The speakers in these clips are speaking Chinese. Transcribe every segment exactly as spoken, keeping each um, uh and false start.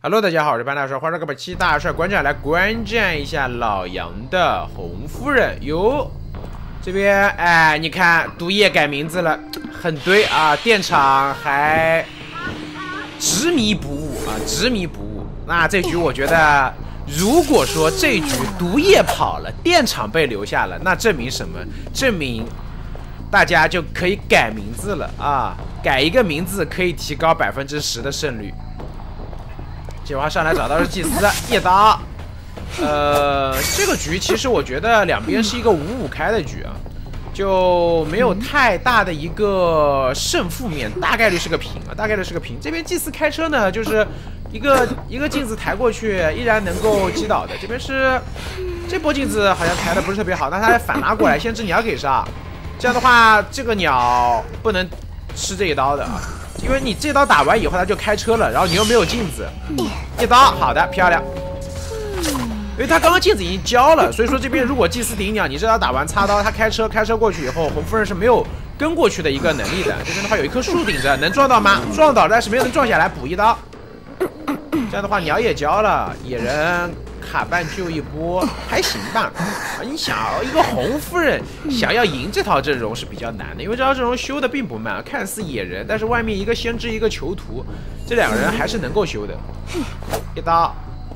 Hello， 大家好，我是潘大帅，欢迎各位七大帅观战来观战一下老杨的红夫人哟。这边哎，你看毒液改名字了，很对啊，电厂还执迷不悟啊，执迷不悟。那这局我觉得，如果说这局毒液跑了，电厂被留下了，那证明什么？证明大家就可以改名字了啊，改一个名字可以提高百分之十的胜率。计划上来找到是祭司一刀，呃，这个局其实我觉得两边是一个五五开的局啊，就没有太大的一个胜负面，大概率是个平啊，大概率是个平。这边祭司开车呢，就是一个一个镜子抬过去，依然能够击倒的。这边是这波镜子好像抬的不是特别好，但他反拉过来，先知鸟给杀，这样的话这个鸟不能吃这一刀的啊。因为你这刀打完以后，他就开车了，然后你又没有镜子，一刀好的漂亮。因为他刚刚镜子已经交了，所以说这边如果祭司顶鸟，你这刀打完插刀，他开车开车过去以后，红夫人是没有跟过去的一个能力的。这边的话有一棵树顶着，能撞到吗？撞到，但是没有能撞下来，补一刀。这样的话鸟也交了，野人卡半救一波，还行吧。啊，你想一个红夫人想要赢这套阵容是比较难的，因为这套阵容修的并不慢，看似野人，但是外面一个先知一个囚徒，这两个人还是能够修的。一刀，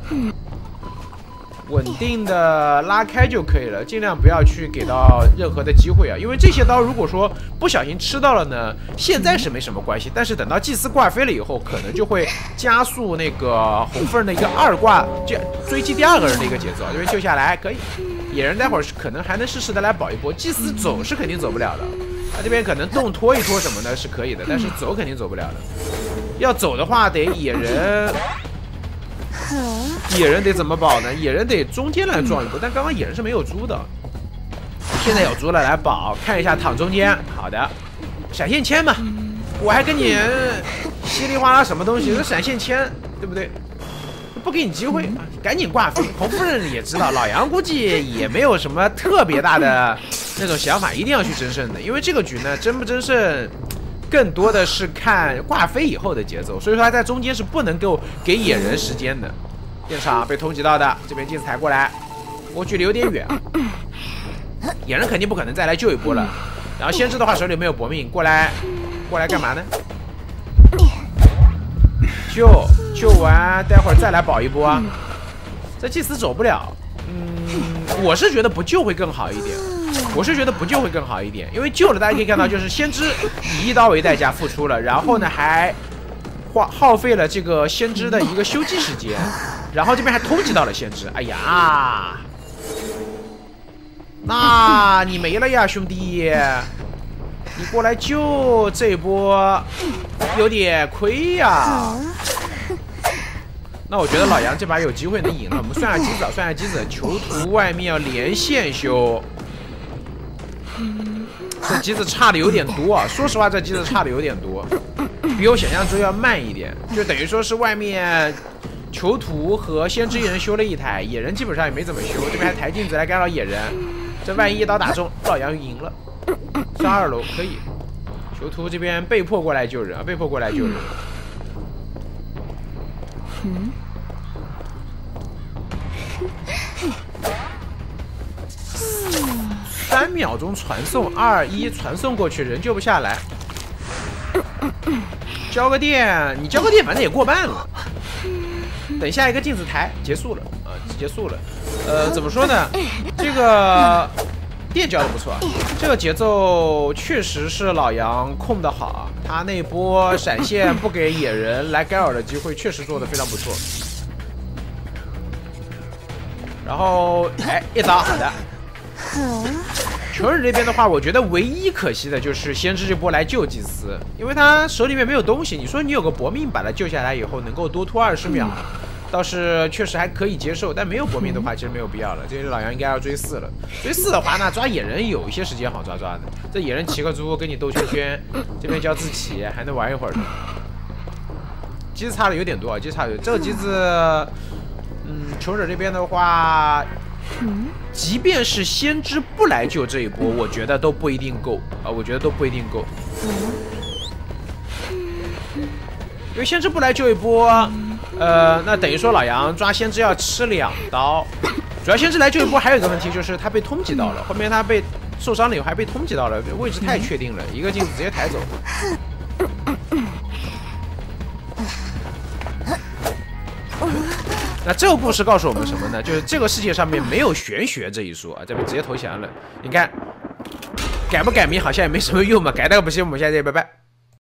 稳定的拉开就可以了，尽量不要去给到任何的机会啊，因为这些刀如果说不小心吃到了呢，现在是没什么关系，但是等到祭司挂飞了以后，可能就会加速那个红夫人的一个二挂追击第二个人的一个节奏。这边救下来可以，野人待会儿是可能还能适时的来保一波，祭司走是肯定走不了的，他这边可能动拖一拖什么的是可以的，但是走肯定走不了的。要走的话得野人。野人得怎么保呢？野人得中间来撞一波，但刚刚野人是没有猪的，现在有猪了来保，看一下躺中间，好的，闪现签嘛，我还跟你稀里哗啦什么东西，这闪现签对不对？不给你机会，赶紧挂飞。红夫人也知道，老杨估计也没有什么特别大的那种想法，一定要去争胜的，因为这个局呢，争不争胜。更多的是看挂飞以后的节奏，所以说他在中间是不能够给野人时间的。电场被通缉到的，这边镜子抬过来，我距离有点远，野人肯定不可能再来救一波了。然后先知的话手里没有搏命，过来过来干嘛呢？救救完，待会儿再来保一波啊。这祭司走不了，嗯，我是觉得不救会更好一点。我是觉得不救会更好一点，因为救了大家可以看到，就是先知以一刀为代价付出了，然后呢还花耗费了这个先知的一个修机时间，然后这边还通缉到了先知，哎呀，那你没了呀，兄弟，你过来救这一波有点亏呀。那我觉得老杨这把有机会能赢了，我们算下机子，算下机子，囚徒外面要连线修。这机子差的有点多啊！说实话，这机子差的有点多，比我想象中要慢一点。就等于说是外面囚徒和先知一人修了一台，野人基本上也没怎么修。这边还抬镜子来干扰野人，这万一一刀打中，老杨赢了。上二楼可以，囚徒这边被迫过来救人啊，被迫过来救人。嗯。三秒钟传送，二一传送过去，人救不下来。交个电，你交个电，反正也过半了。等下一个镜子台结束了啊、呃，结束了。呃，怎么说呢？这个电交的不错，这个节奏确实是老杨控的好，他那波闪现不给野人来干扰的机会，确实做的非常不错。然后，哎，一刀，好的。穷人这边的话，我觉得唯一可惜的就是先知这波来救祭司，因为他手里面没有东西。你说你有个搏命把他救下来以后，能够多拖二十秒，倒是确实还可以接受。但没有搏命的话，其实没有必要了。这老杨应该要追四了。追四的话，那抓野人有一些时间好抓抓的。这野人骑个猪跟你兜圈圈，这边叫自骑，还能玩一会儿的。机子差的有点多啊，机子差的这个机子，嗯，求者这边的话。即便是先知不来救这一波，我觉得都不一定够啊！我觉得都不一定够，因为先知不来救一波， 呃，那等于说老杨抓先知要吃两刀。主要先知来救一波，还有一个问题就是他被通缉到了，后面他被受伤了以后还被通缉到了，位置太确定了，一个镜子直接抬走。那这个故事告诉我们什么呢？就是这个世界上面没有玄学这一说啊！这边直接投降了，你看改不改名好像也没什么用嘛，改那个不行，我们下期拜拜。